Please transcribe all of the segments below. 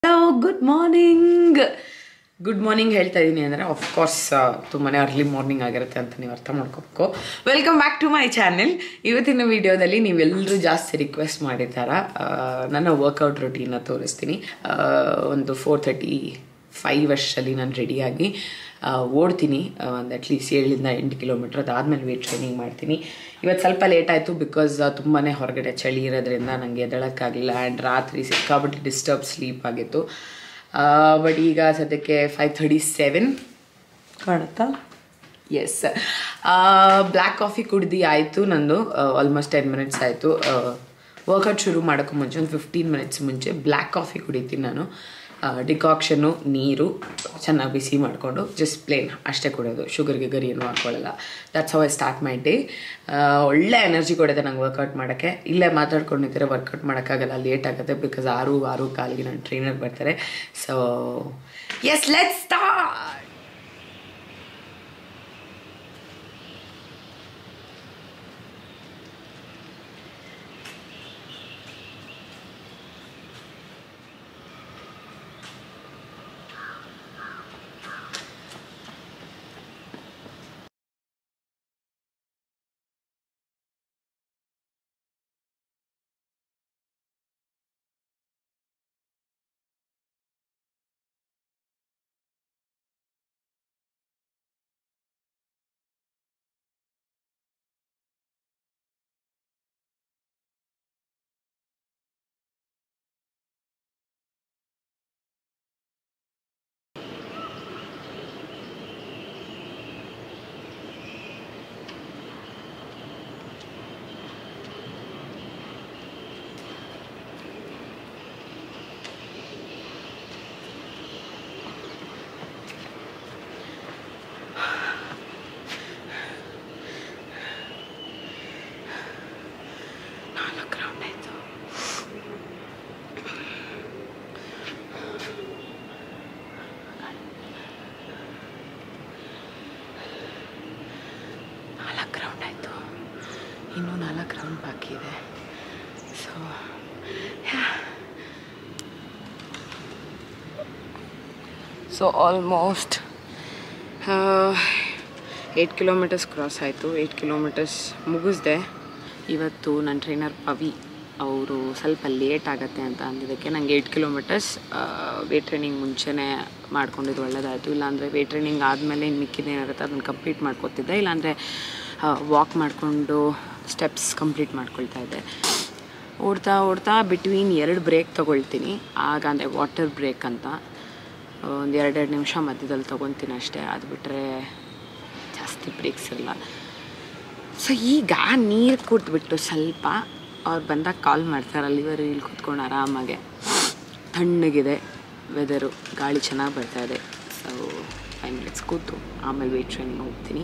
Hello good morning ಹೇಳ್ತಾ ಇದ್ದೀನಿ ಅಂದರೆ ಆಫ್ಕೋರ್ಸ್ ತುಂಬಾ ಅರ್ಲಿ ಮಾರ್ನಿಂಗ್ ಆಗಿರುತ್ತೆ ಅಂತ ನೀವು ಅರ್ಥ ಮಾಡ್ಕೋಬೇಕು. Welcome back to my channel. ಇವತ್ತಿನ ವಿಡಿಯೋದಲ್ಲಿ ನೀವೆಲ್ಲರೂ ಜಾಸ್ತಿ ರಿಕ್ವೆಸ್ಟ್ ಮಾಡಿದ್ದಾರ ನನ್ನ ವರ್ಕೌಟ್ ರೊಟೀನ ತೋರಿಸ್ತೀನಿ. ಒಂದು 4:35 ಅಷ್ಟರಲ್ಲಿ ನಾನು ರೆಡಿಯಾಗಿ ಓಡ್ತೀನಿ. ಒಂದು ಅಟ್ಲೀಸ್ಟ್ 7-8 ಕಿಲೋಮೀಟರ್. ಅದಾದಮೇಲೆ ವೇಟ್ ಟ್ರೈನಿಂಗ್ ಮಾಡ್ತೀನಿ. ಇವತ್ತು ಸ್ವಲ್ಪ ಲೇಟ್ ಆಯಿತು ಬಿಕಾಸ್ ತುಂಬಾ ಹೊರಗಡೆ ಚಳಿ ಇರೋದ್ರಿಂದ ನನಗೆ ಎದ್ದೇಳೋಕ್ಕಾಗಲಿಲ್ಲ. ಆ್ಯಂಡ್ ರಾತ್ರಿ ಸಿಕ್ಕಾಬಿಟ್ಟು ಡಿಸ್ಟರ್ಬ್ ಸ್ಲೀಪ್ ಆಗಿತ್ತು. ಬಟ್ ಈಗ ಸದ್ಯಕ್ಕೆ 5:37 ಕಾಣುತ್ತಾ? ಎಸ್. ಬ್ಲ್ಯಾಕ್ ಕಾಫಿ ಕುಡ್ದು ಆಯಿತು ನಂದು. ಆಲ್ಮೋಸ್ಟ್ 10 ಮಿನಿಟ್ಸ್ ಆಯಿತು. ವರ್ಕೌಟ್ ಶುರು ಮಾಡೋಕ್ಕೂ ಮುಂಚೆ ಒಂದು 15 ಮಿನಿಟ್ಸ್ ಮುಂಚೆ ಬ್ಲ್ಯಾಕ್ ಕಾಫಿ ಕುಡಿತೀನಿ ನಾನು. ಡಿಕಾಕ್ಷನ್ನು, ನೀರು ಚೆನ್ನಾಗಿ ಬಿಸಿ ಮಾಡಿಕೊಂಡು ಜಸ್ಟ್ ಪ್ಲೇನ್ ಅಷ್ಟೇ ಕೊಡೋದು. ಶುಗರ್ಗೆ ಗರಿ ಏನೂ ಹಾಕ್ಕೊಳ್ಳಲ್ಲ. That's how I start my day. ಒಳ್ಳೆ ಎನರ್ಜಿ ಕೊಡುತ್ತೆ ನಂಗೆ ವರ್ಕೌಟ್ ಮಾಡೋಕ್ಕೆ. ಇಲ್ಲೇ ಮಾತಾಡ್ಕೊಂಡಿದ್ದರೆ ವರ್ಕೌಟ್ ಮಾಡೋಕ್ಕಾಗಲ್ಲ, ಲೇಟ್ ಆಗುತ್ತೆ ಬಿಕಾಸ್ 6:15 ನನ್ನ ಟ್ರೈನರ್ ಬರ್ತಾರೆ. So yes, let's start. ಇನ್ನೂ 4 ರೌಂಡ್ ಬಾಕಿ ಇದೆ. ಸೊ ಆಲ್ಮೋಸ್ಟ್ 8 ಕಿಲೋಮೀಟರ್ಸ್ ಕ್ರಾಸ್ ಆಯಿತು. 8 ಕಿಲೋಮೀಟರ್ಸ್ ಮುಗಿಸ್ದೆ. ಇವತ್ತು ನನ್ನ ಟ್ರೈನರ್ ಪವಿ ಅವರು ಸ್ವಲ್ಪ ಲೇಟ್ ಆಗುತ್ತೆ ಅಂತ ಅಂದಿದ್ದಕ್ಕೆ ನನಗೆ 8 ಕಿಲೋಮೀಟರ್ಸ್ ವೇಟ್ ಟ್ರೈನಿಂಗ್ ಮುಂಚೆನೇ ಮಾಡ್ಕೊಂಡಿದ್ದು ಒಳ್ಳೆಯದಾಯಿತು. ಇಲ್ಲಾಂದರೆ ವೇಟ್ ಟ್ರೈನಿಂಗ್ ಆದಮೇಲೆ ಇನ್ನು ಮಿಕ್ಕಿದೇನಿರುತ್ತೆ ಅದನ್ನು ಕಂಪ್ಲೀಟ್ ಮಾಡ್ಕೊತಿದ್ದೆ. ಇಲ್ಲಾಂದರೆ ವಾಕ್ ಮಾಡಿಕೊಂಡು ಸ್ಟೆಪ್ಸ್ ಕಂಪ್ಲೀಟ್ ಮಾಡ್ಕೊಳ್ತಾ ಇದ್ದೆ. ಓಡ್ತಾ ಬಿಟ್ವೀನ್ 2 ಬ್ರೇಕ್ ತೊಗೊಳ್ತೀನಿ. ಆಗ ಅಂದರೆ ವಾಟರ್ ಬ್ರೇಕ್ ಅಂತ ಒಂದು 2 ನಿಮಿಷ ಮಧ್ಯದಲ್ಲಿ ತೊಗೊತೀನಿ ಅಷ್ಟೇ. ಅದು ಬಿಟ್ಟರೆ ಜಾಸ್ತಿ ಬ್ರೇಕ್ಸ್ ಇಲ್ಲ. ಸೊ ಈಗ ನೀರು ಕುಡಿದ್ಬಿಟ್ಟು ಸ್ವಲ್ಪ ಅವ್ರು ಬಂದಾಗ ಕಾಲ್ ಮಾಡ್ತಾರೆ. ಅಲ್ಲಿವರೆಗೂ ಇಲ್ಲಿ ಕೂತ್ಕೊಂಡು ಆರಾಮಾಗೆ ತಣ್ಣಗಿದೆ ವೆದರು, ಗಾಳಿ ಚೆನ್ನಾಗಿ ಬರ್ತಾಯಿದೆ. ಸೊ 5 ಮಿನಿಟ್ಸ್ ಕೂತು ಆಮೇಲೆ ವೇಟ್ ಟ್ರೈನಿಂಗ್ ಹೋಗ್ತೀನಿ.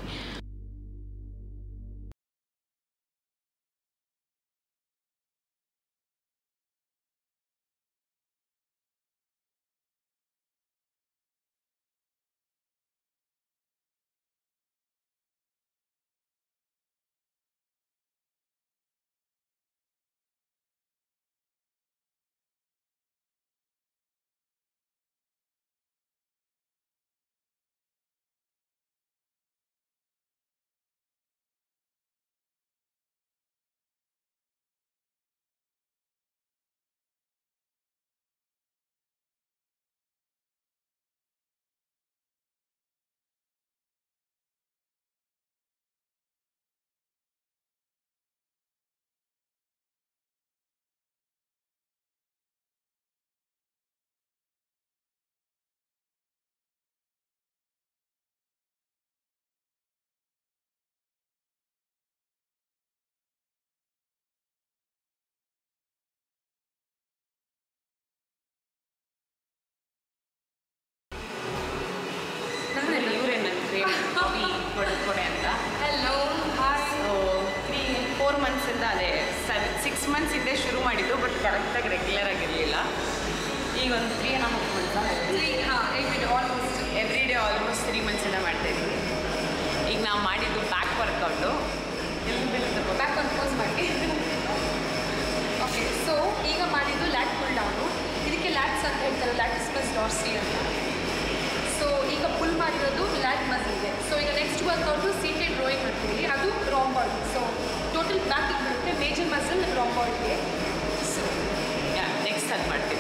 ಕೊಡೆ ಅಂತ. ಹಲೋ. ಸೊ 4 ಮಂತ್ಸಿಂದ ಅದೇ 6 ಮಂತ್ಸ್ ಹಿಂದೆ ಶುರು ಮಾಡಿದ್ದು, ಬಟ್ ಕರೆಕ್ಟಾಗಿ ರೆಗ್ಯುಲರ್ ಆಗಿರಲಿಲ್ಲ. ಈಗ ಒಂದು 3.5 months almost every day almost 3 ಮಂತ್ಸಿಂದ ಮಾಡ್ತಾಯಿದ್ದೀವಿ. ಈಗ ನಾವು ಮಾಡಿದ್ದು ಬ್ಯಾಕ್ ವರ್ಕೌಟು. ಬ್ಯಾಕ್ ವರ್ಕೌಟ್ ಮಾಡಿ. ಓಕೆ, ಸೊ ಈಗ ಮಾಡಿದ್ದು ಲ್ಯಾಟ್ ಪುಲ್ ಡೌನು. ಇದಕ್ಕೆ ಲ್ಯಾಟ್ಸ್ ಅಂತ ಹೇಳ್ತಾರೆ, ಲ್ಯಾಟಿಸ್ ಡಾರ್ಸಿ ಅಂತ. ಸೊ ಈಗ ಫುಲ್ ಮಾಡಿರೋದು ಲ್ಯಾಟ್ ಮಸಲ್ಗೆ. ಸೊ ಈಗ ನೆಕ್ಸ್ಟ್ ವರ್ಕೌಟು ಸೀಟೆಡ್ ರೋಯಿಂಗ್ ಮಾಡ್ತೀವಿ, ಅದು ರಾಂಬಾಯ್ಡ್. ಸೊ ಟೋಟಲ್ ಬ್ಯಾಕಿಗೆ ಬರುತ್ತೆ, ಮೇಜರ್ ಮಸಲ್ ರಾಂಬಾಯ್ಡ್ಗೆ. ಸೊ ನೆಕ್ಸ್ಟ್ ಅದು ಮಾಡ್ತೀವಿ.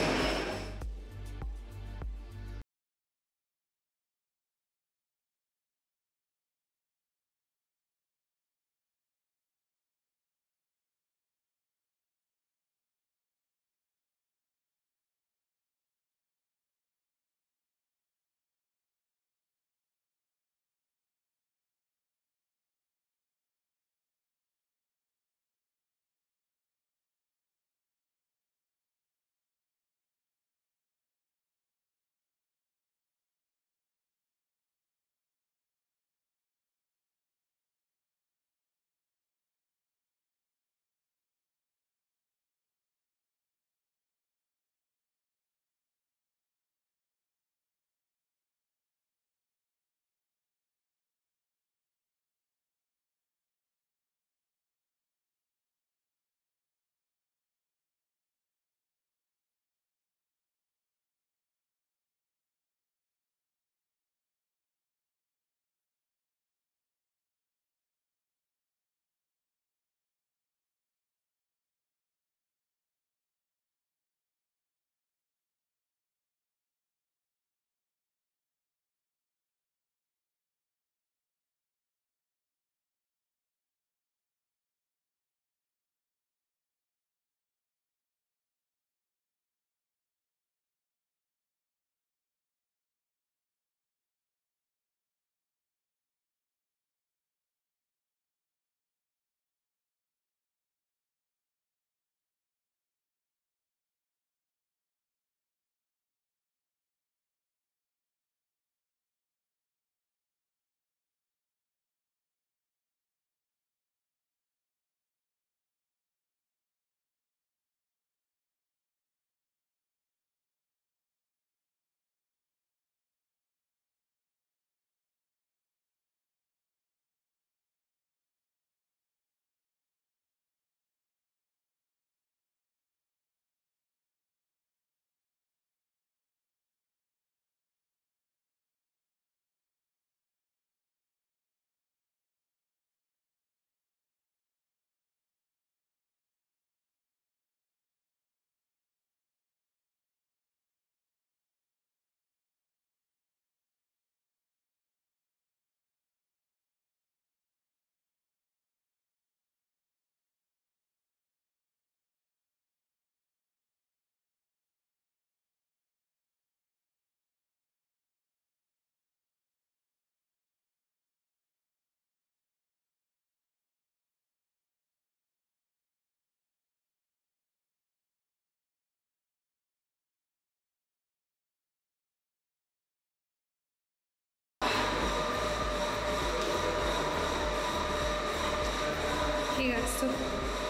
ಹೀಗಾಡಿಸ್ತು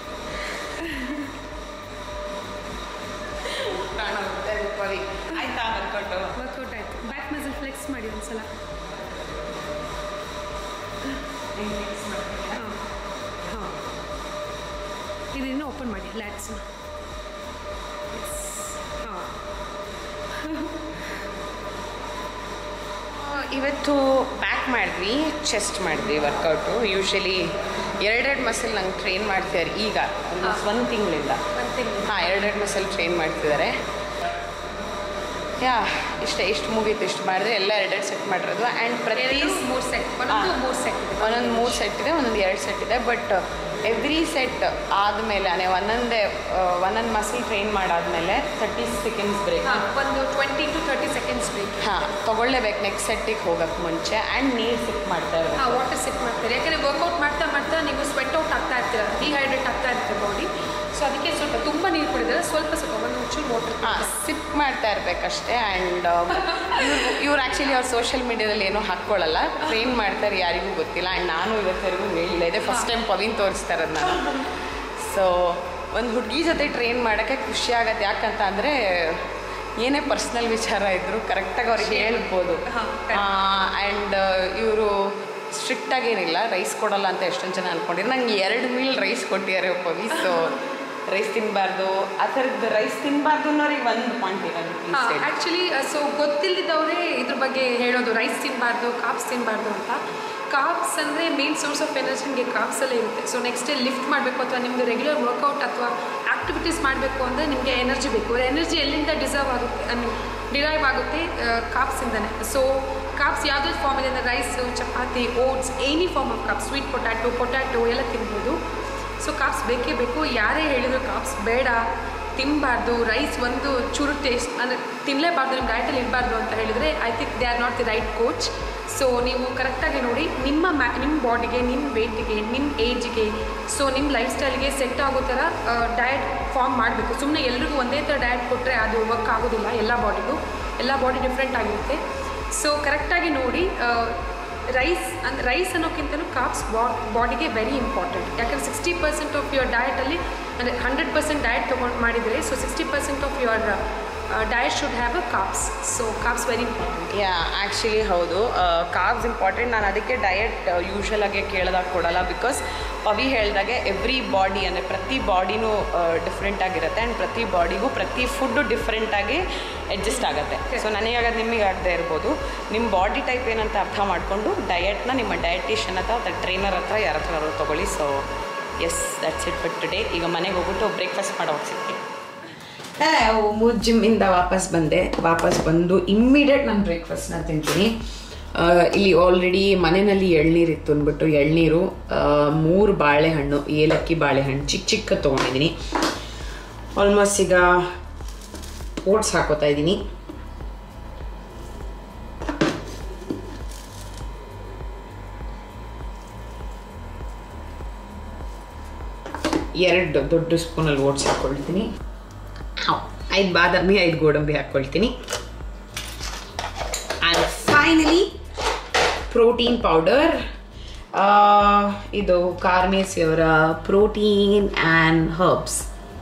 ಆಯ್ತಾ ವರ್ಕೌಟ್ ಆಯಿತು. ಬ್ಯಾಕ್ ಮಸಲ್ ಫ್ಲೆಕ್ಸ್ ಮಾಡಿ ಒಂದ್ಸಲ. ಹಾಂ ಹಾಂ, ಇದನ್ನು ಓಪನ್ ಮಾಡಿ ಲ್ಯಾಟ್ಸ್ನ. ಹಾಂ, ಇವತ್ತು ಬ್ಯಾಕ್ ಮಾಡಿದ್ವಿ, ಚೆಸ್ಟ್ ಮಾಡಿದ್ವಿ ವರ್ಕೌಟು. ಯೂಶ್ವಲಿ ಎರಡೆರಡು ಮಸಲ್ ನಂಗೆ ಟ್ರೈನ್ ಮಾಡ್ತಿದ್ದಾರೆ ಈಗ ಒಂದು ತಿಂಗಳಿಂದ. ಹಾಂ, ಎರಡೆರಡು ಮಸಲ್ ಟ್ರೈನ್ ಮಾಡ್ತಿದ್ದಾರೆ. ಇಷ್ಟು ಮುಗೀತು, ಇಷ್ಟು ಮಾಡಿದ್ರೆ ಎಲ್ಲ ಎರಡೆರಡು ಸೆಟ್ ಮಾಡಿರೋದು. ಆ್ಯಂಡ್ ಪ್ರತಿ 3 ಸೆಟ್, ಒಂದೊಂದು 3 ಸೆಟ್ ಇದೆ, ಒಂದೊಂದು 2 ಸೆಟ್ ಇದೆ. ಬಟ್ ಎವ್ರಿ ಸೆಟ್ ಆದಮೇಲೆ ಒಂದೊಂದು ಮಸಲ್ ಟ್ರೈನ್ ಮಾಡಾದ್ಮೇಲೆ 30 ಸೆಕೆಂಡ್ಸ್ ಬ್ರೇಕ್. ಒಂದು 20 to 30 ಸೆಕೆಂಡ್ಸ್ ಬ್ರೇಕ್ ತೊಗೊಳ್ಳೇಬೇಕು ನೆಕ್ಸ್ಟ್ ಸೆಟ್ಟಿಗೆ ಹೋಗೋಕ್ಕೆ ಮುಂಚೆ. ಆ್ಯಂಡ್ ನೀರು ಸಿಪ್ ಮಾಡ್ತಾ ಇರ್ಬೇಕು. ವಾಟರ್ ಸಿಪ್ ಮಾಡ್ತಾರೆ, ಯಾಕಂದರೆ ವರ್ಕೌಟ್ ಮಾಡ್ತಾ ನೀವು ಸ್ವೆಟ್ ಔಟ್ ಆಗ್ತಾ ಇರ್ತೀರ, ಡಿಹೈಡ್ರೇಟ್ ಆಗ್ತಾ ಇರ್ತೀರ ಬಾಡಿ. ಸೊ ಅದಕ್ಕೆ ಸ್ವಲ್ಪ ತುಂಬ ನೀರು ಕುಡಿದ್ರೆ ಸ್ವಲ್ಪ ಒಂದು ಚೂರು ವಾಟರ್ ಸಿಪ್ ಮಾಡ್ತಾ ಇರಬೇಕಷ್ಟೇ. ಆ್ಯಂಡ್ ಇವ್ರು ಆ್ಯಕ್ಚುಲಿ ಅವ್ರು ಸೋಷಿಯಲ್ ಮೀಡಿಯಾದಲ್ಲಿ ಏನೂ ಹಾಕ್ಕೊಳ್ಳಲ್ಲ, ಟ್ರೈನ್ ಮಾಡ್ತಾರೆ, ಯಾರಿಗೂ ಗೊತ್ತಿಲ್ಲ. ಆ್ಯಂಡ್ ನಾನು ಇವತ್ತರೆಗೂ ಹೇಳಿಲ್ಲ, ಇದೆ ಫಸ್ಟ್ ಟೈಮ್ ಪವಿನ್ ತೋರಿಸ್ತಾ ಇರೋದು ನಾನು. ಸೊ ಒಂದು ಹುಡುಗಿ ಜೊತೆ ಟ್ರೈನ್ ಮಾಡೋಕ್ಕೆ ಖುಷಿ ಆಗುತ್ತೆ. ಯಾಕಂತ ಅಂದರೆ ಏನೇ ಪರ್ಸ್ನಲ್ ವಿಚಾರ ಇದ್ದರೂ ಕರೆಕ್ಟಾಗಿ ಅವ್ರಿಗೆ ಹೇಳ್ಬೋದು. ಆ್ಯಂಡ್ ಇವರು ಸ್ಟ್ರಿಕ್ಟಾಗೇನಿಲ್ಲ, ರೈಸ್ ಕೊಡೋಲ್ಲ ಅಂತ ಎಷ್ಟೊಂದು ಜನ ಅಂದ್ಕೊಂಡಿದ್ರು. ನಂಗೆ 2 ಮೀಲ್ ರೈಸ್ ಕೊಟ್ಟಿದ್ದಾರೆ ಪವಿ. ಸೊ ರೈಸ್ ತಿನ್ನಬಾರ್ದು ಆ ಥರದ್ದು ರೈಸ್ ತಿನ್ನಬಾರ್ದು ಅನ್ನೋರಿಗೆ ಒಂದು ಪಾಯಿಂಟ್ ಇರೋದು ಆ್ಯಕ್ಚುಲಿ ಸೊ ಗೊತ್ತಿಲ್ಲದವರೇ ಇದ್ರ ಬಗ್ಗೆ ಹೇಳೋದು ರೈಸ್ ತಿನ್ನಬಾರ್ದು ಕಾಪ್ಸ್ ತಿನ್ನಬಾರ್ದು ಅಂತ. ಕಾಪ್ಸ್ ಅಂದರೆ ಮೇನ್ ಸೋರ್ಸ್ ಆಫ್ ಎನರ್ಜಿ ನಿಮಗೆ ಕಾಪ್ಸಲ್ಲೇ ಇರುತ್ತೆ. ಸೊ ನೆಕ್ಸ್ಟ್ ಡೇ ಲಿಫ್ಟ್ ಮಾಡಬೇಕು ಅಥವಾ ನಿಮಗೆ ರೆಗ್ಯುಲರ್ ವರ್ಕೌಟ್ ಅಥವಾ ಆ್ಯಕ್ಟಿವಿಟೀಸ್ ಮಾಡಬೇಕು ಅಂದರೆ ನಿಮಗೆ ಎನರ್ಜಿ ಬೇಕು. ಎನರ್ಜಿ ಎಲ್ಲಿಂದ ಡಿರೈವ್ ಆಗುತ್ತೆ ಕಾಪ್ಸಿಂದನೇ. ಸೊ ಕಾಪ್ಸ್ ಯಾವುದಾದ್ರು ಫಾರ್ಮಲ್ಲಿ ಅಂದರೆ rice, chapati, oats, any form of carbs, sweet potato ಎಲ್ಲ ತಿನ್ಬೋದು. ಸೊ ಕಾಪ್ಸ್ ಬೇಕೇ ಬೇಕು. ಯಾರೇ ಹೇಳಿದ್ರು ಕಾಪ್ಸ್ ಬೇಡ ತಿನ್ನಬಾರ್ದು, ರೈಸ್ ಒಂದು ಚೂರು ಟೇಸ್ಟ್ ಅಂದರೆ ತಿನ್ನಲೇಬಾರ್ದು, ನಿಮ್ಮ ಡಯಟಲ್ಲಿ ಇರಬಾರ್ದು ಅಂತ ಹೇಳಿದರೆ I think they are not the right coach. So ನೀವು ಕರೆಕ್ಟಾಗಿ ನೋಡಿ ನಿಮ್ಮ ಬಾಡಿಗೆ, ನಿಮ್ಮ ವೆಯ್ಟಿಗೆ, ನಿಮ್ಮ ಏಜ್ಗೆ, ಸೊ ನಿಮ್ಮ ಲೈಫ್ ಸ್ಟೈಲ್ಗೆ ಸೆಟ್ ಆಗೋ ಥರ ಡಯಟ್ ಫಾರ್ಮ್ ಮಾಡಬೇಕು. ಸುಮ್ಮನೆ ಎಲ್ರಿಗೂ ಒಂದೇ ಥರ ಡಯಟ್ ಕೊಟ್ಟರೆ ಅದು ವರ್ಕ್ ಆಗೋದಿಲ್ಲ. ಎಲ್ಲ ಬಾಡಿ ಡಿಫ್ರೆಂಟ್ ಆಗಿರುತ್ತೆ. ಸೊ ಕರೆಕ್ಟಾಗಿ ನೋಡಿ. ರೈಸ್ ಅನ್ನೋಕ್ಕಿಂತಲೂ ಕಾಪ್ಸ್ ಬಾಡಿಗೆ ವೆರಿ ಇಂಪಾರ್ಟೆಂಟ್. ಯಾಕಂದರೆ 60% ಆಫ್ ಯುವರ್ ಡಯಟಲ್ಲಿ ಅಂದರೆ 100% ಡಯಟ್ ತೊಗೊಂಡು ಮಾಡಿದರೆ so 60% of your diet should have a carbs. So carbs very important. Actually ಹೌದು, ಕಾಬ್ಸ್ ಇಂಪಾರ್ಟೆಂಟ್. ನಾನು ಅದಕ್ಕೆ ಡಯಟ್ ಯೂಶ್ವಲಾಗಿ ಕೇಳಿದಾಗ ಕೊಡಲ್ಲ. ಬಿಕಾಸ್ ಪವಿ ಹೇಳಿದಾಗೆ ಎವ್ರಿ ಬಾಡಿ ಅಂದರೆ ಪ್ರತಿ ಬಾಡಿನೂ ಡಿಫ್ರೆಂಟಾಗಿರುತ್ತೆ ಆ್ಯಂಡ್ ಪ್ರತಿ ಬಾಡಿಗೂ ಪ್ರತಿ ಫುಡ್ಡು ಡಿಫ್ರೆಂಟಾಗಿ ಅಡ್ಜಸ್ಟ್ ಆಗುತ್ತೆ. ಸೊ ನನಗಾಗದು ನಿಮಗೆ ಆಗದೆ ಇರ್ಬೋದು. ನಿಮ್ಮ ಬಾಡಿ ಟೈಪ್ ಏನಂತ ಅರ್ಥ ಮಾಡಿಕೊಂಡು ಡಯಟ್ನ ನಿಮ್ಮ ಡಯಟಿಷಿಯನ್ ಅಥವಾ ಟ್ರೈನರ್ ಹತ್ರ ಯಾರ ಹತ್ರ ತೊಗೊಳ್ಳಿ. So yes, that's it for today. ಈಗ ಮನೆಗೆ ಹೋಗ್ಬಿಟ್ಟು ಬ್ರೇಕ್ಫಾಸ್ಟ್ ಮಾಡೋಕೆ ಸಿಗ್ತೀನಿ. ಜಿಮ್ಮಿಂದ ವಾಪಸ್ ಬಂದು ಇಮ್ಮಿಡಿಯೇಟ್ ನಾನು ಬ್ರೇಕ್ಫಾಸ್ಟ್ನ ತಿಂತೀನಿ. ಇಲ್ಲಿ ಆಲ್ರೆಡಿ ಮನೆಯಲ್ಲಿ ಎಳ್ನೀರಿತ್ತು ಅಂದ್ಬಿಟ್ಟು ಎಳ್ನೀರು, 3 ಬಾಳೆಹಣ್ಣು, ಏಲಕ್ಕಿ ಬಾಳೆಹಣ್ಣು ಚಿಕ್ಕ ತೊಗೊಂಡಿದ್ದೀನಿ. ಆಲ್ಮೋಸ್ಟ್ ಈಗ ಓಟ್ಸ್ ಹಾಕೋತಾ ಇದ್ದೀನಿ. ಎರಡು ದೊಡ್ಡ ಸ್ಪೂನಲ್ಲಿ ಓಟ್ಸ್ ಹಾಕ್ಕೊಳ್ತೀನಿ. 5 ಬಾದಾಮಿ, 5 ಗೋಡಂಬಿ ಹಾಕ್ಕೊಳ್ತೀನಿ. And finally protein powder. ಇದು ಕಾರ್ಮೇಸಿಯವರ ಪ್ರೋಟೀನ್ ಆ್ಯಂಡ್ ಹರ್ಬ್ಸ್.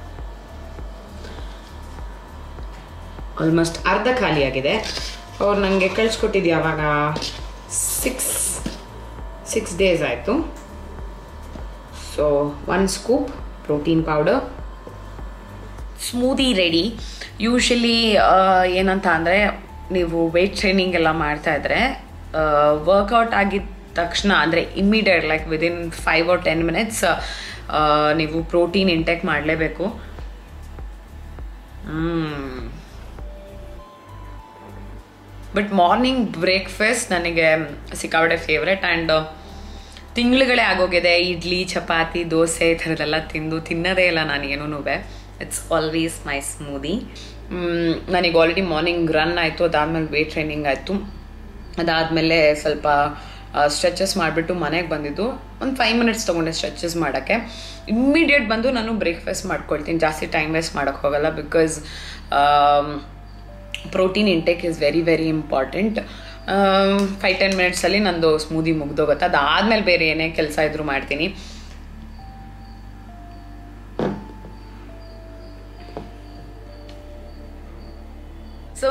ಆಲ್ಮೋಸ್ಟ್ ಅರ್ಧ ಖಾಲಿ ಆಗಿದೆ. ಅವ್ರು ನನಗೆ ಕಳಿಸ್ಕೊಟ್ಟಿದ್ದು ಯಾವಾಗ 6 ಡೇಸ್ ಆಯಿತು. So 1 scoop protein powder. Smoothie ready. Usually ಏನಂತ ಅಂದರೆ ನೀವು ವೆಯ್ಟ್ ಟ್ರೈನಿಂಗ್ ಎಲ್ಲ ಮಾಡ್ತಾಯಿದ್ರೆ ವರ್ಕೌಟ್ ಆಗಿದ್ದ ತಕ್ಷಣ ಅಂದರೆ immediate like within 5 or 10 minutes ನೀವು ಪ್ರೋಟೀನ್ ಇಂಟೇಕ್ ಮಾಡಲೇಬೇಕು. ಬಟ್ ಮಾರ್ನಿಂಗ್ ಬ್ರೇಕ್ಫಾಸ್ಟ್ ನನಗೆ ಸಿಕ್ಕಾಪಟ್ಟೆ ಫೇವ್ರೆಟ್. ಆ್ಯಂಡ್ ತಿಂಗಳುಗಳೇ ಆಗೋಗಿದೆ ಇಡ್ಲಿ, ಚಪಾತಿ, ದೋಸೆ ಈ ಥರದ್ದೆಲ್ಲ ತಿನ್ನೋದೇ ಇಲ್ಲ ನಾನು ಏನೂ. It's always my smoothie. ನನಗೆ ಆಲ್ರೆಡಿ ಮಾರ್ನಿಂಗ್ ರನ್ ಆಯಿತು, ಅದಾದಮೇಲೆ ವೇಟ್ ಟ್ರೈನಿಂಗ್ ಆಯಿತು. ಅದಾದಮೇಲೆ ಸ್ವಲ್ಪ ಸ್ಟ್ರೆಚಸ್ ಮಾಡಿಬಿಟ್ಟು ಮನೆಗೆ ಬಂದಿದ್ದು. ಒಂದು 5 minutes ತೊಗೊಂಡೆ ಸ್ಟ್ರೆಚಸ್ ಮಾಡೋಕ್ಕೆ. ಇಮ್ಮಿಡಿಯೇಟ್ ಬಂದು ನಾನು ಬ್ರೇಕ್ಫಾಸ್ಟ್ ಮಾಡ್ಕೊಳ್ತೀನಿ. ಜಾಸ್ತಿ ಟೈಮ್ ವೇಸ್ಟ್ ಮಾಡೋಕ್ಕೆ ಹೋಗಲ್ಲ. Because protein intake is very very important. 5-10 minutesಲ್ಲಿ ನಂದು ಸ್ಮೂದಿ ಮುಗ್ದೋಗುತ್ತೆ. ಅದಾದಮೇಲೆ ಬೇರೆ ಏನೇ ಕೆಲಸ ಇದ್ರೂ ಮಾಡ್ತೀನಿ. ಸೊ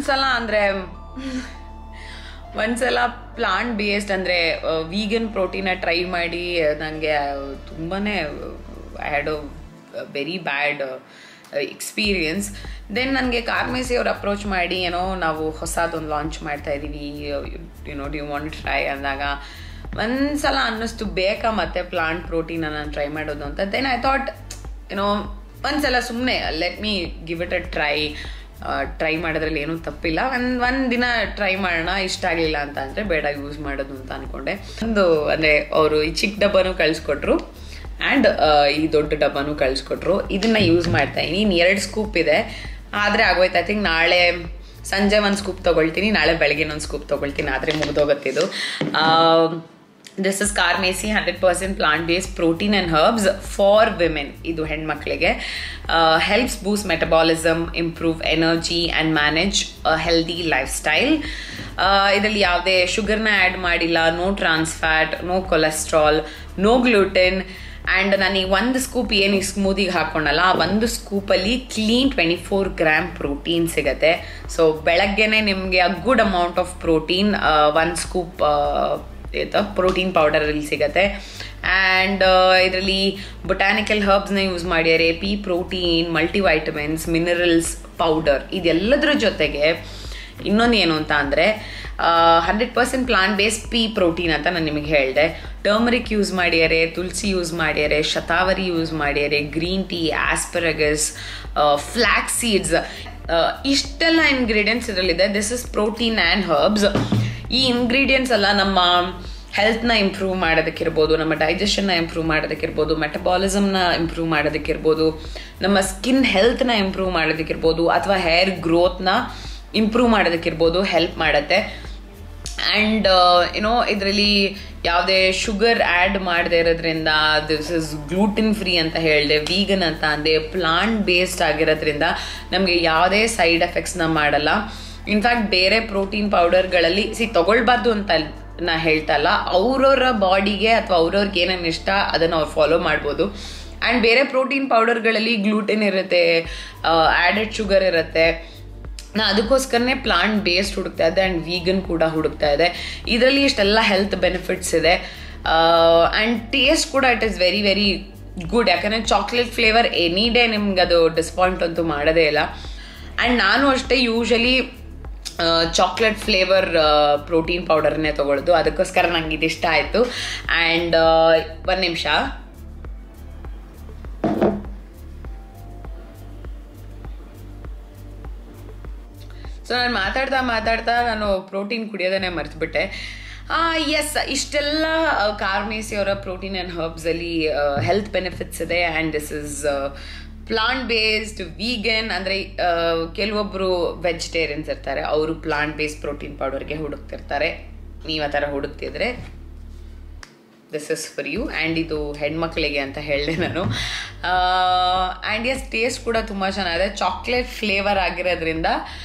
ಒಂದ್ಸಲ ಪ್ಲಾಂಟ್ ಬೇಸ್ಡ್ ಅಂದರೆ ವೀಗನ್ ಪ್ರೋಟೀನ ಟ್ರೈ ಮಾಡಿ ನನಗೆ ತುಂಬಾ I had a very bad experience. Then ನನಗೆ ಕಾರ್ಮೇಸಿ ಅವ್ರು ಅಪ್ರೋಚ್ ಮಾಡಿ ನಾವು ಹೊಸದೊಂದು ಲಾಂಚ್ ಮಾಡ್ತಾ ಇದ್ದೀವಿ, do you want to try ಅಂದಾಗ ಒಂದ್ಸಲ ಅನ್ನಿಸ್ತು ಬೇಕಾ ಮತ್ತೆ ಪ್ಲಾಂಟ್ ಪ್ರೋಟೀನ ನಾನು ಟ್ರೈ ಮಾಡೋದು ಅಂತ. ದೆನ್ ಐ ಥಾಟ್ ಒಂದ್ಸಲ ಸುಮ್ಮನೆ let me give it a try ಮಾಡೋದ್ರಲ್ಲಿ ಏನೂ ತಪ್ಪಿಲ್ಲ. ಒಂದು ದಿನ ಟ್ರೈ ಮಾಡೋಣ, ಇಷ್ಟ ಆಗಲಿಲ್ಲ ಅಂತ ಅಂದರೆ ಬೇಡ ಯೂಸ್ ಮಾಡೋದು ಅಂತ ಅಂದ್ಕೊಂಡೆ. ಅಂದರೆ ಅವರು ಈ ಚಿಕ್ಕ ಡಬ್ಬನೂ ಕಳಿಸ್ಕೊಟ್ರು ಆ್ಯಂಡ್ ಈ ದೊಡ್ಡ ಡಬ್ಬನೂ ಕಳಿಸ್ಕೊಟ್ರು. ಇದನ್ನು ಯೂಸ್ ಮಾಡ್ತಾ ಇದ್ದೀನಿ. 2 ಸ್ಕೂಪ್ ಇದೆ, ಆದರೆ ಆಗೋಯ್ತು. ಐ ಥಿಂಕ್ ನಾಳೆ ಸಂಜೆ 1 ಸ್ಕೂಪ್ ತೊಗೊಳ್ತೀನಿ, ನಾಳೆ ಬೆಳಗ್ಗೆ 1 ಸ್ಕೂಪ್ ತೊಗೊಳ್ತೀನಿ, ಆದರೆ ಮುಗಿದೋಗುತ್ತಿದ್ದು. This is Carmesi 100% plant-based protein and herbs for women. ಇದು ಹೆಣ್ಮಕ್ಳಿಗೆ. Helps boost metabolism, improve energy and manage a healthy lifestyle. ಇದರಲ್ಲಿ ಯಾವುದೇ ಶುಗರ್ನ ಆ್ಯಡ್ ಮಾಡಿಲ್ಲ, no trans fat, no cholesterol, no gluten. And ನನಗೆ 1 ಸ್ಕೂಪ್ ಏನು ಈ ಸ್ಮೂದಿಗೆ ಹಾಕ್ಕೊಂಡಲ್ಲ, ಆ 1 ಸ್ಕೂಪಲ್ಲಿ ಕ್ಲೀನ್ 24 grams ಪ್ರೋಟೀನ್ ಸಿಗುತ್ತೆ. ಸೊ ಬೆಳಗ್ಗೆನೆ ನಿಮಗೆ a good amount of protein 1 scoop protein ಪೌಡರಲ್ಲಿ ಸಿಗುತ್ತೆ. ಆ್ಯಂಡ್ ಇದರಲ್ಲಿ ಬೊಟಾನಿಕಲ್ ಹರ್ಬ್ಸ್ನ ಯೂಸ್ ಮಾಡ್ಯಾರೆ, pea protein, multivitamins, minerals powder. ಇದೆಲ್ಲದರ ಜೊತೆಗೆ ಇನ್ನೊಂದು ಏನು ಅಂತ ಅಂದರೆ 100% ಪ್ಲಾಂಟ್ ಬೇಸ್ಡ್ ಪೀ ಪ್ರೋಟೀನ್ ಅಂತ ನಾನು ನಿಮಗೆ ಹೇಳಿದೆ. ಟರ್ಮರಿಕ್ ಯೂಸ್ ಮಾಡ್ಯಾರೆ, ತುಳಸಿ ಯೂಸ್ ಮಾಡ್ಯಾರೆ, ಶತಾವರಿ ಯೂಸ್ ಮಾಡ್ಯಾರೆ, green tea, asparagus, flax seeds, ಇಷ್ಟೆಲ್ಲ ಇಂಗ್ರೀಡಿಯೆಂಟ್ಸ್ ಇದರಲ್ಲಿದೆ. This is protein and herbs. ಈ ಇಂಗ್ರೀಡಿಯೆಂಟ್ಸ್ ಎಲ್ಲ ನಮ್ಮ ಹೆಲ್ತ್ನ ಇಂಪ್ರೂವ್ ಮಾಡೋದಕ್ಕಿರ್ಬೋದು, ನಮ್ಮ ಡೈಜೆಷನ್ನ ಇಂಪ್ರೂವ್ ಮಾಡೋದಕ್ಕಿರ್ಬೋದು, ಮೆಟಬಾಲಿಸಮ್ನ ಇಂಪ್ರೂವ್ ಮಾಡೋದಕ್ಕಿರ್ಬೋದು, ನಮ್ಮ ಸ್ಕಿನ್ ಹೆಲ್ತ್ನ ಇಂಪ್ರೂವ್ ಮಾಡೋದಕ್ಕಿರ್ಬೋದು, ಅಥವಾ ಹೇರ್ ಗ್ರೋತ್ನ ಇಂಪ್ರೂವ್ ಮಾಡೋದಕ್ಕಿರ್ಬೋದು ಹೆಲ್ಪ್ ಮಾಡುತ್ತೆ. ಆ್ಯಂಡ್ ಇದರಲ್ಲಿ ಯಾವುದೇ ಶುಗರ್ ಆ್ಯಡ್ ಮಾಡದೇ ಇರೋದ್ರಿಂದ, ದಿಸ್ ಇಸ್ ಗ್ಲೂಟಿನ್ ಫ್ರೀ ಅಂತ ಹೇಳಿದೆ, ವೀಗನ್ ಅಂತ ಅಂದೆ, ಪ್ಲಾಂಟ್ ಬೇಸ್ಡ್ ಆಗಿರೋದ್ರಿಂದ ನಮಗೆ ಯಾವುದೇ ಸೈಡ್ ಎಫೆಕ್ಟ್ಸ್ನ ಮಾಡಲ್ಲ. ಇನ್ಫ್ಯಾಕ್ಟ್ ಬೇರೆ ಪ್ರೋಟೀನ್ ಪೌಡರ್ಗಳಲ್ಲಿ ತಗೊಳ್ಬಾರ್ದು ಅಂತ ನಾ ಹೇಳ್ತಾ ಇಲ್ಲ, ಅವ್ರವ್ರ ಬಾಡಿಗೆ ಅಥವಾ ಅವ್ರವ್ರಿಗೆ ಏನೇನು ಇಷ್ಟ ಅದನ್ನು ಅವ್ರು ಫಾಲೋ ಮಾಡ್ಬೋದು. ಆ್ಯಂಡ್ ಬೇರೆ ಪ್ರೋಟೀನ್ ಪೌಡರ್ಗಳಲ್ಲಿ ಗ್ಲೂಟಿನ್ ಇರುತ್ತೆ, ಆ್ಯಡೆಡ್ ಶುಗರ್ ಇರುತ್ತೆ. ನಾ ಅದಕ್ಕೋಸ್ಕರನೇ ಪ್ಲಾಂಟ್ ಬೇಸ್ಡ್ ಹುಡುಕ್ತಾ ಇದ್ದೆ ಆ್ಯಂಡ್ ವೀಗನ್ ಕೂಡ ಹುಡುಕ್ತಾ ಇದೆ. ಇದರಲ್ಲಿ ಇಷ್ಟೆಲ್ಲ ಹೆಲ್ತ್ ಬೆನಿಫಿಟ್ಸ್ ಇದೆ. ಆ್ಯಂಡ್ ಟೇಸ್ಟ್ ಕೂಡ it is very very good. ಯಾಕಂದರೆ ಚಾಕ್ಲೇಟ್ ಫ್ಲೇವರ್ ಎನಿ ಡೇ ನಿಮ್ಗೆ ಅದು ಡಿಸ್ಪಾಯಿಂಟ್ ಅಂತೂ ಮಾಡೋದೇ ಇಲ್ಲ. ಆ್ಯಂಡ್ ನಾನು ಅಷ್ಟೇ ಯೂಶಲಿ ಚಾಕ್ಲೇಟ್ ಫ್ಲೇವರ್ ಪ್ರೋಟೀನ್ ಪೌಡರ್ನೇ ತೊಗೊಳ್ಳೋದು, ಅದಕ್ಕೋಸ್ಕರ ನಂಗೆ ಇದಿಷ್ಟ ಆಯಿತು. ಆ್ಯಂಡ್ ಒಂದು ನಿಮಿಷ, ಸೊ ನಾನು ಮಾತಾಡ್ತಾ ನಾನು ಪ್ರೋಟೀನ್ ಕುಡಿಯೋದನ್ನೇ ಮರೆತುಬಿಟ್ಟೆ. ಎಸ್, ಇಷ್ಟೆಲ್ಲ ಕಾರ್ಮೇಸಿ ಅವರ ಪ್ರೋಟೀನ್ ಆ್ಯಂಡ್ ಹರ್ಬ್ಸಲ್ಲಿ ಹೆಲ್ತ್ ಬೆನಿಫಿಟ್ಸ್ ಇದೆ. And this is plant based vegan. ಅಂದರೆ ಕೆಲವೊಬ್ಬರು ವೆಜಿಟೇರಿಯನ್ಸ್ ಇರ್ತಾರೆ, ಅವರು ಪ್ಲಾಂಟ್ ಬೇಸ್ಡ್ ಪ್ರೋಟೀನ್ ಪೌಡರ್ಗೆ ಹುಡುಕ್ತಿರ್ತಾರೆ. ನೀವು ಆ ಥರ ಹುಡುಕ್ತಿದ್ರೆ this is for you. And ಇದು ಹೆಣ್ಮಕ್ಳಿಗೆ ಅಂತ ಹೇಳಿದೆ ನಾನು. ಆ್ಯಂಡ್ ಎಸ್, ಟೇಸ್ಟ್ ಕೂಡ ತುಂಬ ಚೆನ್ನಾಗಿದೆ. ಚಾಕ್ಲೇಟ್ ಫ್ಲೇವರ್ ಆಗಿರೋದ್ರಿಂದ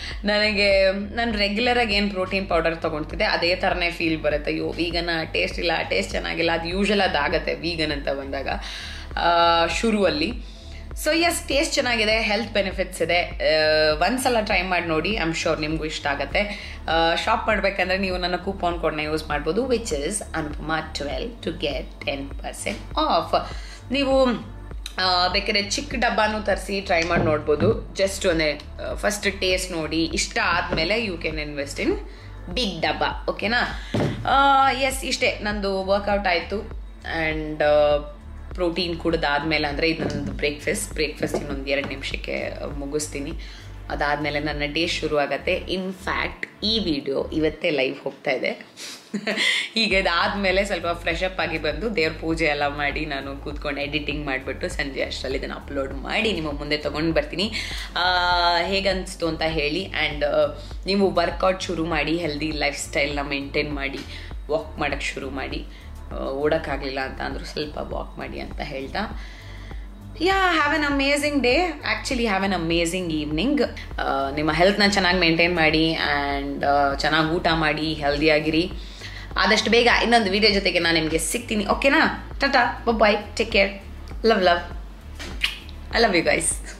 ನಾನು ರೆಗ್ಯುಲರಾಗಿ ಏನು ಪ್ರೋಟೀನ್ ಪೌಡರ್ ತೊಗೊಳ್ತಿದ್ದೆ ಅದೇ ಥರನೇ ಫೀಲ್ ಬರುತ್ತೆ. ಅಯ್ಯೋ ವೀಗನ್ ಟೇಸ್ಟ್ ಇಲ್ಲ, ಟೇಸ್ಟ್ ಚೆನ್ನಾಗಿಲ್ಲ, ಅದು ಯೂಶಲ್ ಅದಾಗತ್ತೆ ವೀಗನ್ ಅಂತ ಬಂದಾಗ ಶುರುವಲ್ಲಿ. ಸೊ ಎಸ್, ಟೇಸ್ಟ್ ಚೆನ್ನಾಗಿದೆ, ಹೆಲ್ತ್ ಬೆನಿಫಿಟ್ಸ್ ಇದೆ. ಒಂದ್ಸಲ ಟ್ರೈ ಮಾಡಿ ನೋಡಿ, ಐ ಆಮ್ ಶೋರ್ ನಿಮಗೂ ಇಷ್ಟ ಆಗುತ್ತೆ. ಶಾಪ್ ಮಾಡಬೇಕಂದ್ರೆ ನೀವು ನನ್ನ ಕೂಪನ್ ಕೋಡ್ನ ಯೂಸ್ ಮಾಡ್ಬೋದು, which is Anupama12 to get 10% off. ನೀವು ಬೇಕಾದ್ರೆ ಚಿಕ್ಕ ಡಬ್ಬಾನು ತರಿಸಿ ಟ್ರೈ ಮಾಡಿ ನೋಡ್ಬೋದು. ಜಸ್ಟ್ ಫಸ್ಟ್ ಟೇಸ್ಟ್ ನೋಡಿ, ಇಷ್ಟ ಆದಮೇಲೆ you can invest in big ಡಬ್ಬ. ಓಕೆನಾ? ಎಸ್, ಇಷ್ಟೇ ನಂದು ವರ್ಕೌಟ್ ಆಯಿತು. ಆ್ಯಂಡ್ ಪ್ರೋಟೀನ್ ಕುಡಿದಾದ್ಮೇಲೆ, ಅಂದರೆ ಇದು ನನ್ನದು ಬ್ರೇಕ್ಫಾಸ್ಟ್ ಇನ್ನೊಂದು 2 ನಿಮಿಷಕ್ಕೆ ಮುಗಿಸ್ತೀನಿ. ಅದಾದಮೇಲೆ ನನ್ನ ಡೇ ಶುರು ಆಗುತ್ತೆ. ಇನ್ಫ್ಯಾಕ್ಟ್ ಈ ವಿಡಿಯೋ ಇವತ್ತೇ ಲೈವ್ ಹೋಗ್ತಾ ಇದೆ. ಈಗ ಇದಾದಮೇಲೆ ಸ್ವಲ್ಪ ಫ್ರೆಶ್ ಅಪ್ ಆಗಿ ಬಂದು ದೇವ್ರ ಪೂಜೆ ಎಲ್ಲ ಮಾಡಿ ನಾನು ಕೂತ್ಕೊಂಡು ಎಡಿಟಿಂಗ್ ಮಾಡಿಬಿಟ್ಟು ಸಂಜೆ ಅಷ್ಟರಲ್ಲಿ ಇದನ್ನು ಅಪ್ಲೋಡ್ ಮಾಡಿ ನಿಮ್ಮ ಮುಂದೆ ತೊಗೊಂಡು ಬರ್ತೀನಿ. ಹೇಗನ್ನಿಸ್ತು ಅಂತ ಹೇಳಿ. ಆ್ಯಂಡ್ ನೀವು ವರ್ಕೌಟ್ ಶುರು ಮಾಡಿ, ಹೆಲ್ದಿ ಲೈಫ್ ಸ್ಟೈಲ್ನ ಮೇಂಟೈನ್ ಮಾಡಿ, ವಾಕ್ ಮಾಡೋಕ್ಕೆ ಶುರು ಮಾಡಿ. ಓಡೋಕ್ಕಾಗಲಿಲ್ಲ ಅಂತ ಅಂದರೂ ಸ್ವಲ್ಪ ವಾಕ್ ಮಾಡಿ ಅಂತ ಹೇಳ್ತಾ, have an amazing day. Actually have an amazing evening. ನಿಮ್ಮ ಹೆಲ್ತ್ನ ಚೆನ್ನಾಗಿ ಮೇಂಟೈನ್ ಮಾಡಿ ಆ್ಯಂಡ್ ಚೆನ್ನಾಗಿ ಊಟ ಮಾಡಿ, ಹೆಲ್ದಿಯಾಗಿರಿ. ಆದಷ್ಟು ಬೇಗ ಇನ್ನೊಂದು ವಿಡಿಯೋ ಜೊತೆಗೆ ನಾನು ನಿಮಗೆ ಸಿಗ್ತೀನಿ. ಓಕೆನಾ? Tata, bye, take care, love. I love you guys.